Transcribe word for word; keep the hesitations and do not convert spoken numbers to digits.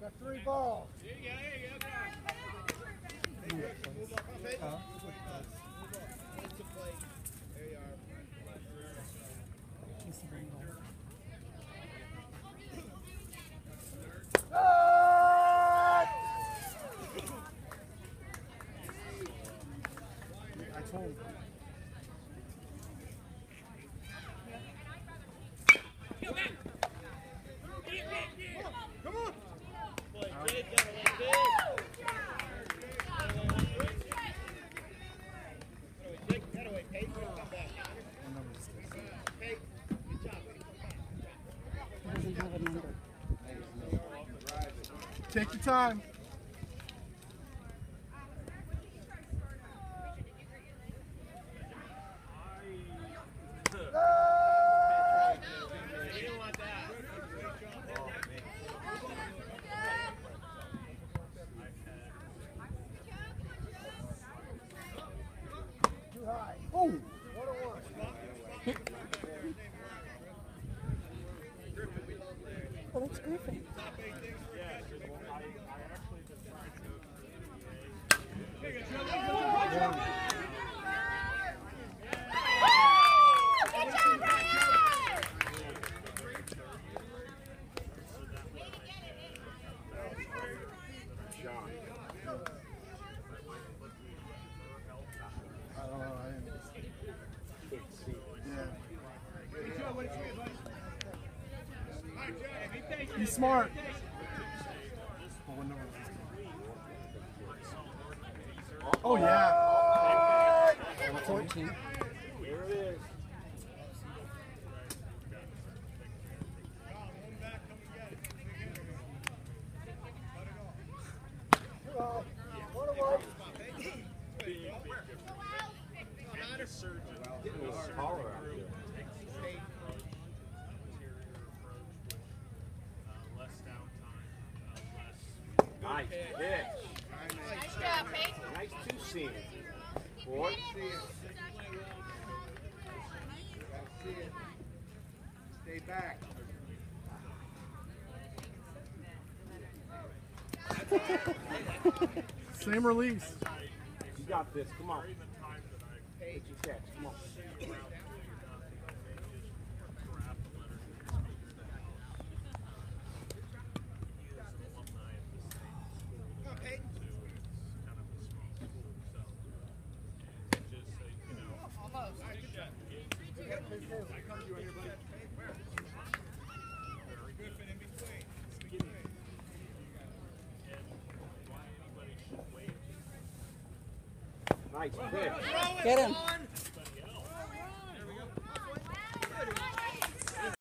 Got three balls. There you go, there you go. Move up, Peyton. Move up. That's the plate. There you are. I told him. Come on. Boy, kid, got away, kid. Take that away, Peyton. Come back. Peyton, good job. He doesn't have a number. Take your time. You don't want that. Too high. Oh! What a one. Oh, that's Griffin. He's smart. Oh, yeah. fourteen. Here it is. Nice pitch. Nice job, Peyton. Nice two-seam. Boy. Stay back. Same release. You got this. Come on. Get your catch. Come on. Nice pitch. Get him.